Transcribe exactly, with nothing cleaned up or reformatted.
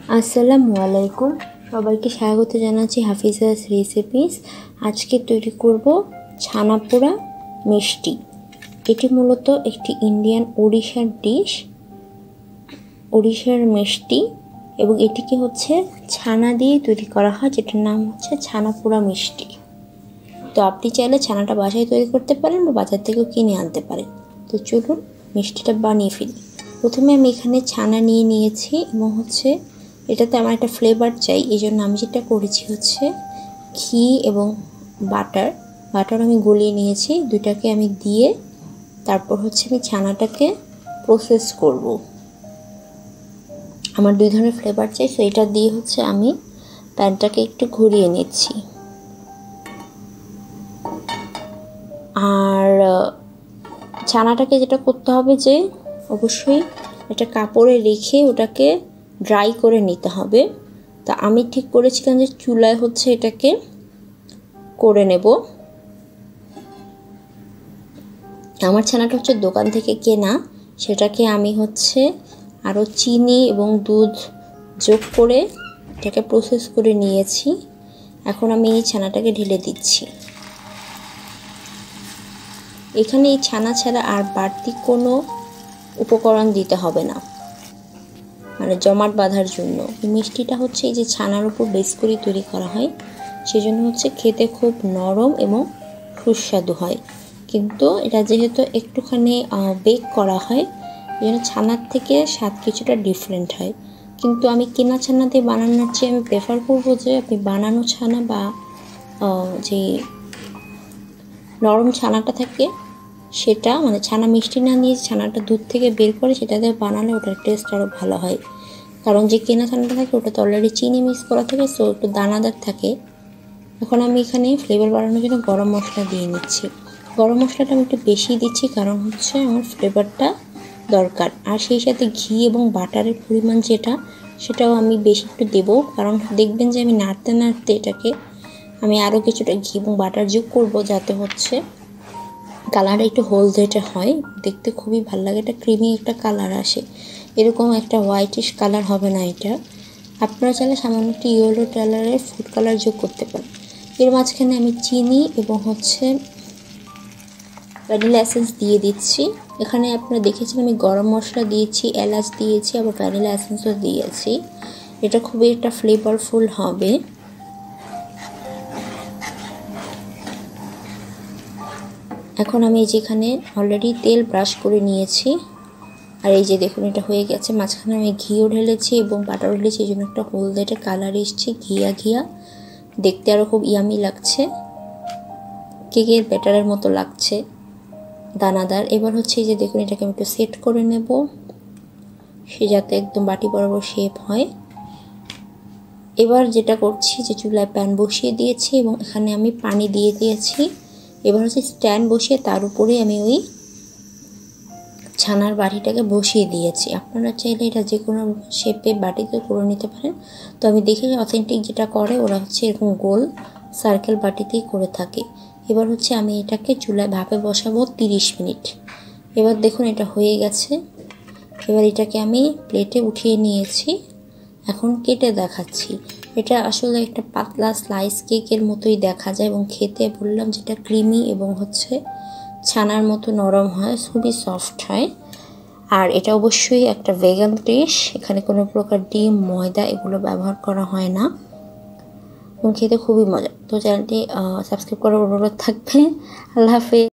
আসসালামু আলাইকুম, সবাইকে স্বাগত জানাচ্ছি হাফিজাস রেসিপিস। আজকে তৈরি করব ছানা পোড়া মিষ্টি। এটি মূলত একটি ইন্ডিয়ান ওড়িশার ডিশ, ওড়িশার মিষ্টি, এবং এটিকে হচ্ছে ছানা দিয়ে তৈরি করা হয়, যেটার নাম হচ্ছে ছানা পোড়া মিষ্টি। তো আপনি চাইলে ছানাটা বাসায় তৈরি করতে পারেন বা বাজার থেকেও কিনে আনতে পারেন। তো চলুন মিষ্টিটা বানিয়ে ফেলি। প্রথমে আমি এখানে ছানা নিয়ে নিয়েছি এবং হচ্ছে এটাতে আমার একটা ফ্লেভার চাই, এই জন্য আমি যেটা করেছি হচ্ছে ঘি এবং বাটার বাটার আমি গলিয়ে নিয়েছি। দুইটাকে আমি দিয়ে তারপর হচ্ছে আমি ছানাটাকে প্রসেস করব। আমার দুই ধরনের ফ্লেভার চাই, সো এটা দিয়ে হচ্ছে আমি প্যানটাকে একটু ঘুরিয়ে নিচ্ছি। আর ছানাটাকে যেটা করতে হবে যে অবশ্যই একটা কাপড়ে রেখে ওটাকে ড্রাই করে নিতে হবে। তা আমি ঠিক করেছিলাম যে চুলায় হচ্ছে এটাকে করে নেব। আমার ছানাটা হচ্ছে দোকান থেকে কেনা, সেটাকে আমি হচ্ছে আরও চিনি এবং দুধ যোগ করে এটাকে প্রসেস করে নিয়েছি। এখন আমি এই ছানাটাকে ঢেলে দিচ্ছি। এখানে এই ছানা ছাড়া আর বাড়তি কোনো উপকরণ দিতে হবে না, মানে জমাট বাঁধার জন্য। এই মিষ্টিটা হচ্ছে এই যে ছানার উপর বেস করে তৈরি করা হয়, সেজন্য হচ্ছে খেতে খুব নরম এবং সুস্বাদু হয়। কিন্তু এটা যেহেতু একটুখানি বেক করা হয়, এই জন্য ছানার থেকে স্বাদ কিছুটা ডিফারেন্ট হয়। কিন্তু আমি কেনা ছানা দিয়ে বানানোর চেয়ে আমি প্রেফার করবো যে আপনি বানানো ছানা বা যে নরম ছানাটা থাকে সেটা, মানে ছানা মিষ্টি না দিয়ে ছানাটা দুধ থেকে বের করে সেটা দিয়ে বানালে ওটার টেস্ট আরও ভালো হয়। কারণ যে কেনা ছানাটা থাকে ওটাতে অলরেডি চিনি মিক্স করা থাকে, সো একটু দানাদার থাকে। এখন আমি এখানে ফ্লেভার বাড়ানোর জন্য গরম মশলা দিয়ে নিচ্ছি। গরম মশলাটা আমি একটু বেশি দিচ্ছি, কারণ হচ্ছে আমার ফ্লেভারটা দরকার। আর সেই সাথে ঘি এবং বাটারের পরিমাণ যেটা, সেটাও আমি বেশি একটু দেবো, কারণ দেখবেন যে আমি নাড়তে নাড়তে এটাকে আমি আরও কিছুটা ঘি এবং বাটার যোগ করবো, যাতে হচ্ছে কালারটা একটু হলদেটে হয়, দেখতে খুবই ভালো লাগে। এটা ক্রিমি একটা কালার আসে, এরকম একটা হোয়াইটিশ কালার হবে না এটা। আপনারা চাইলে সামান্য একটু ইয়েলো কালারের ফুড কালার যোগ করতে পারেন। এর মাঝখানে আমি চিনি এবং হচ্ছে ভ্যানিলা এসেন্স দিয়ে দিচ্ছি। এখানে আপনারা দেখেছেন আমি গরম মশলা দিয়েছি, এলাচ দিয়েছি, আবার ভ্যানিলা এসেন্সও দিয়েছি। এটা খুবই একটা ফ্লেভারফুল হবে। এখন আমি যেখানে অলরেডি তেল ব্রাশ করে নিয়েছি, আর এই যে দেখুন এটা হয়ে গেছে। মাঝখানে আমি ঘিও ঢেলেছি এবং বাটার ঢেলেছি, এই জন্য একটা হলদেটে কালার এসছে, ঘিয়া ঘিয়া, দেখতে আরও খুব ইয়ামি লাগছে, কেকের ব্যাটারের মতো লাগছে, দানাদার। এবার হচ্ছে এই যে দেখুন এটাকে আমি একটু সেট করে নেব, সে যাতে একদম বাটি বরাবর শেপ হয়। এবার যেটা করছি যে চুলায় প্যান বসিয়ে দিয়েছি এবং এখানে আমি পানি দিয়ে দিয়েছি। এবার হচ্ছে স্ট্যান্ড বসিয়ে তার উপরে আমি ওই ছানার বাটিটাকে বসিয়ে দিয়েছি। আপনারা চাইলে এটা যে কোনো শেপে বাটিতে করে নিতে পারেন। তো আমি দেখি অথেন্টিক যেটা করে ওরা হচ্ছে এরকম গোল সার্কেল বাটিতেই করে থাকে। এবার হচ্ছে আমি এটাকে চুলায় ভাপে বসাবো তিরিশ মিনিট। এবার দেখুন এটা হয়ে গেছে। এবার এটাকে আমি প্লেটে উঠিয়ে নিয়েছি, এখন কেটে দেখাচ্ছি। এটা আসলে একটা পাতলা স্লাইস কেকের মতোই দেখা যায় এবং খেতে বললাম যেটা ক্রিমি এবং হচ্ছে ছানার মতো নরম হয়, খুবই সফট হয়। আর এটা অবশ্যই একটা ভেগান ডিশ, এখানে কোনো প্রকার ডিম, ময়দা এগুলো ব্যবহার করা হয় না এবং খেতে খুবই মজা। তো চ্যানেলটি সাবস্ক্রাইব করার অনুরোধ থাকবে। আল্লাহ হাফেজ।